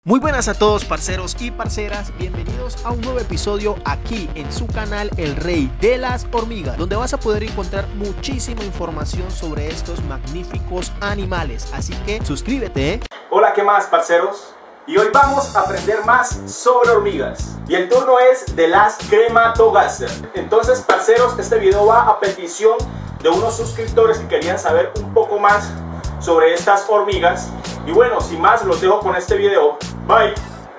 Muy buenas a todos, parceros y parceras, bienvenidos a un nuevo episodio aquí en su canal El Rey de las Hormigas, donde vas a poder encontrar muchísima información sobre estos magníficos animales, así que suscríbete, ¿eh? Hola, ¿qué más, parceros? Y hoy vamos a aprender más sobre hormigas. Y el turno es de las Crematogaster. Entonces, parceros, este video va a petición de unos suscriptores que querían saber un poco más sobre estas hormigas. Y bueno, sin más, los dejo con este video. Bye.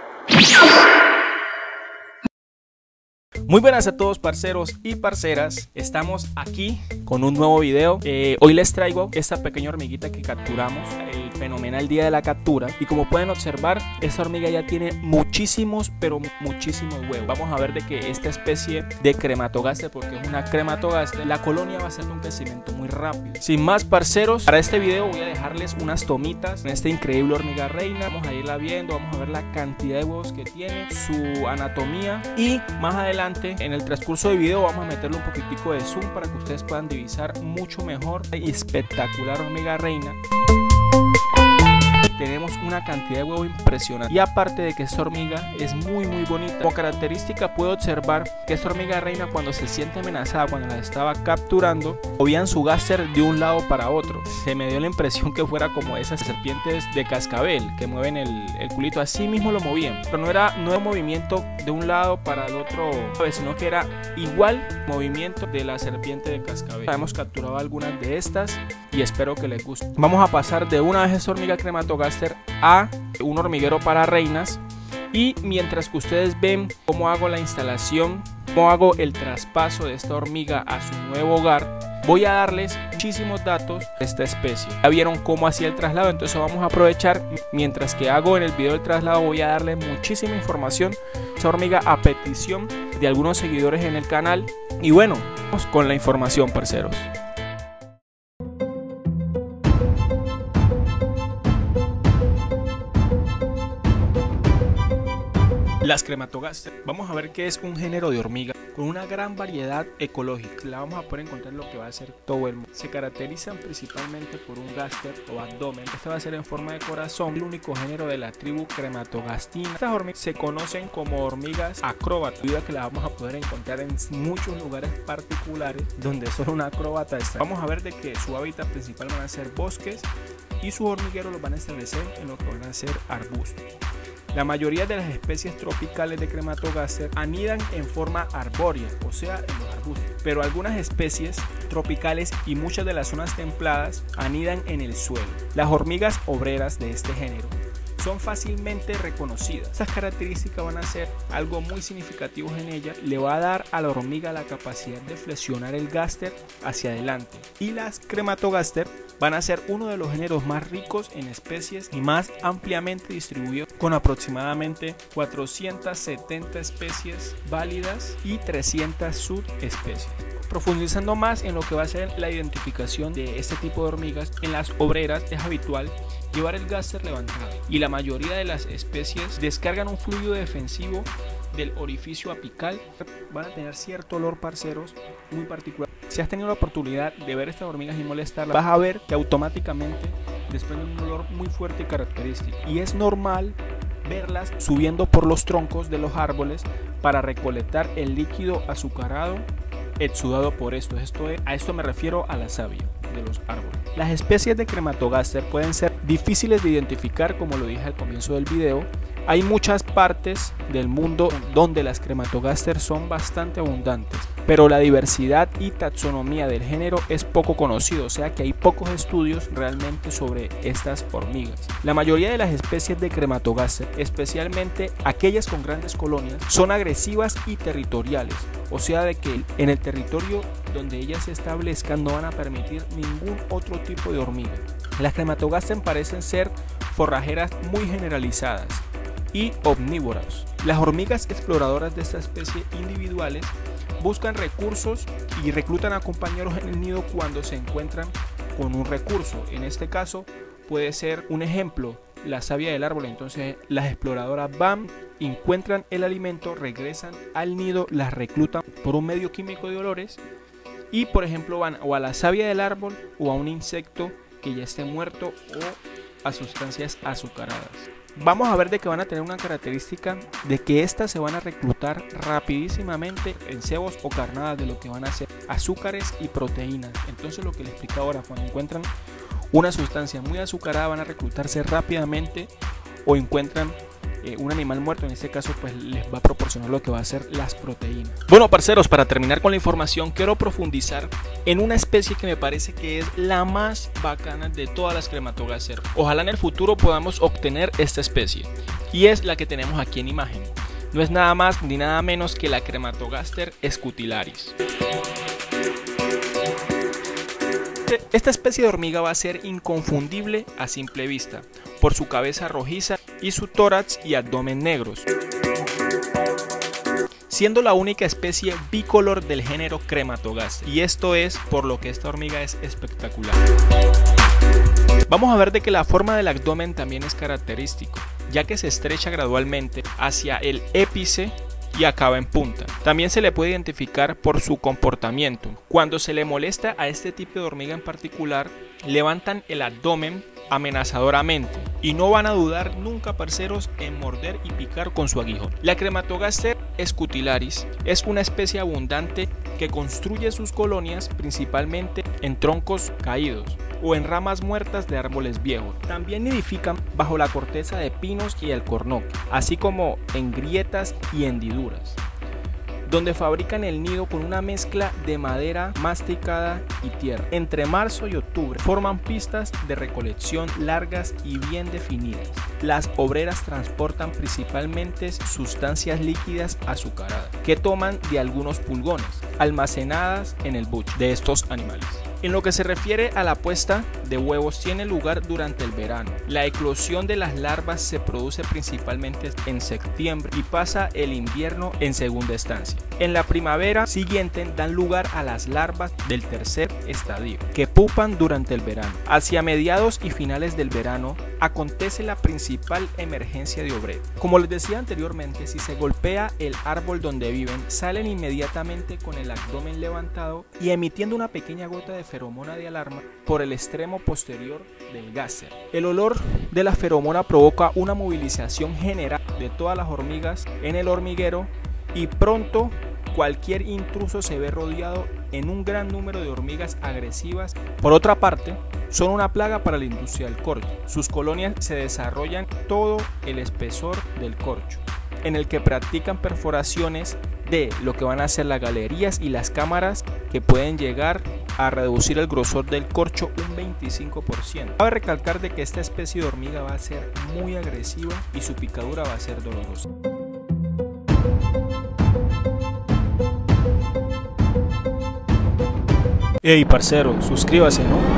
Muy buenas a todos, parceros y parceras. Estamos aquí con un nuevo video. Hoy les traigo esta pequeña hormiguita que capturamos, el fenomenal día de la captura. Y como pueden observar, esta hormiga ya tiene muchísimos, pero muchísimos huevos. Vamos a ver de que esta especie de Crematogaster, porque es una Crematogaster, la colonia va a hacer un crecimiento muy rápido. Sin más, parceros, para este video voy a dejarles unas tomitas en esta increíble hormiga reina. Vamos a irla viendo, vamos a ver la cantidad de huevos que tiene, su anatomía, y más adelante en el transcurso del video vamos a meterle un poquitico de zoom para que ustedes puedan divisar mucho mejor y espectacular hormiga reina. Tenemos una cantidad de huevo impresionante, y aparte de que esta hormiga es muy bonita, como característica puedo observar que esta hormiga reina, cuando se siente amenazada, cuando la estaba capturando, movían su gáster de un lado para otro. Se me dio la impresión que fuera como esas serpientes de cascabel que mueven el culito, así mismo lo movían, pero no era movimiento de un lado para el otro, sino que era igual movimiento de la serpiente de cascabel. Hemos capturado algunas de estas y espero que les guste. Vamos a pasar de una vez esta hormiga Crematogaster a un hormiguero para reinas, y mientras que ustedes ven cómo hago la instalación, cómo hago el traspaso de esta hormiga a su nuevo hogar, voy a darles muchísimos datos de esta especie. Ya vieron cómo hacía el traslado, entonces vamos a aprovechar. Mientras que hago en el video del traslado, voy a darles muchísima información de esta hormiga a petición de algunos seguidores en el canal. Y bueno, vamos con la información, parceros. Las Crematogaster, vamos a ver qué es un género de hormiga con una gran variedad ecológica. La vamos a poder encontrar en lo que va a ser todo el mundo. Se caracterizan principalmente por un gáster o abdomen. Este va a ser en forma de corazón, el único género de la tribu Crematogastina. Estas hormigas se conocen como hormigas acróbatas, debido a que las vamos a poder encontrar en muchos lugares particulares donde solo una acróbata está. Vamos a ver de que su hábitat principal van a ser bosques, y sus hormigueros los van a establecer en lo que van a ser arbustos. La mayoría de las especies tropicales de Crematogaster anidan en forma arbórea, o sea, en los arbustos, pero algunas especies tropicales y muchas de las zonas templadas anidan en el suelo. Las hormigas obreras de este género son fácilmente reconocidas. Estas características van a ser algo muy significativo en ella. Le va a dar a la hormiga la capacidad de flexionar el gáster hacia adelante. Y las Crematogaster van a ser uno de los géneros más ricos en especies y más ampliamente distribuidos, con aproximadamente 470 especies válidas y 300 subespecies. Profundizando más en lo que va a ser la identificación de este tipo de hormigas, en las obreras es habitual llevar el gáster levantado, y la mayoría de las especies descargan un fluido defensivo del orificio apical. Van a tener cierto olor, parceros, muy particular. Si has tenido la oportunidad de ver estas hormigas y molestarlas, vas a ver que automáticamente desprenden un olor muy fuerte y característico, y es normal verlas subiendo por los troncos de los árboles para recolectar el líquido azucarado exudado por estos. A esto me refiero a la savia de los árboles. Las especies de Crematogaster pueden ser difíciles de identificar, como lo dije al comienzo del video. Hay muchas partes del mundo donde las Crematogaster son bastante abundantes, pero la diversidad y taxonomía del género es poco conocido, o sea que hay pocos estudios realmente sobre estas hormigas. La mayoría de las especies de Crematogaster, especialmente aquellas con grandes colonias, son agresivas y territoriales, o sea de que en el territorio donde ellas se establezcan no van a permitir ningún otro tipo de hormiga. Las Crematogaster parecen ser forrajeras muy generalizadas y omnívoras. Las hormigas exploradoras de esta especie individuales buscan recursos y reclutan a compañeros en el nido cuando se encuentran con un recurso. En este caso puede ser un ejemplo la savia del árbol. Entonces las exploradoras van, encuentran el alimento, regresan al nido, las reclutan por un medio químico de olores, y por ejemplo van o a la savia del árbol o a un insecto que ya esté muerto o a sustancias azucaradas. vamos a ver de que van a tener una característica de que estas se van a reclutar rapidísimamente en cebos o carnadas de lo que van a ser azúcares y proteínas. Entonces lo que les explico ahora, cuando encuentran una sustancia muy azucarada van a reclutarse rápidamente, o encuentran un animal muerto, en este caso pues les va a proporcionar lo que va a ser las proteínas. Bueno, parceros, para terminar con la información quiero profundizar en una especie que me parece que es la más bacana de todas las Crematogaster. Ojalá en el futuro podamos obtener esta especie, y es la que tenemos aquí en imagen. No es nada más ni nada menos que la Crematogaster scutilaris. Esta especie de hormiga va a ser inconfundible a simple vista por su cabeza rojiza y su tórax y abdomen negros, siendo la única especie bicolor del género Crematogaster, y esto es por lo que esta hormiga es espectacular. Vamos a ver de que la forma del abdomen también es característico, ya que se estrecha gradualmente hacia el épice y acaba en punta. También se le puede identificar por su comportamiento. Cuando se le molesta a este tipo de hormiga en particular, levantan el abdomen amenazadoramente y no van a dudar nunca, parceros, en morder y picar con su aguijón. La Crematogaster scutilaris es una especie abundante que construye sus colonias principalmente en troncos caídos o en ramas muertas de árboles viejos. También nidifican bajo la corteza de pinos y alcornoque, así como en grietas y hendiduras, donde fabrican el nido con una mezcla de madera masticada y tierra. Entre marzo y octubre forman pistas de recolección largas y bien definidas. Las obreras transportan principalmente sustancias líquidas azucaradas que toman de algunos pulgones almacenadas en el buche de estos animales. En lo que se refiere a la puesta de huevos, tiene lugar durante el verano. La eclosión de las larvas se produce principalmente en septiembre y pasa el invierno en segunda estancia. En la primavera siguiente dan lugar a las larvas del tercer estadio, que pupan durante el verano. Hacia mediados y finales del verano acontece la principal emergencia de obreros. Como les decía anteriormente, si se golpea el árbol donde viven, salen inmediatamente con el abdomen levantado y emitiendo una pequeña gota de feromona de alarma por el extremo posterior del gaster. El olor de la feromona provoca una movilización general de todas las hormigas en el hormiguero, y pronto cualquier intruso se ve rodeado en un gran número de hormigas agresivas. Por otra parte, son una plaga para la industria del corcho. Sus colonias se desarrollan todo el espesor del corcho, en el que practican perforaciones de lo que van a ser las galerías y las cámaras, que pueden llegar a reducir el grosor del corcho un 25%. Cabe recalcar de que esta especie de hormiga va a ser muy agresiva y su picadura va a ser dolorosa. Hey parcero, suscríbase, ¿no?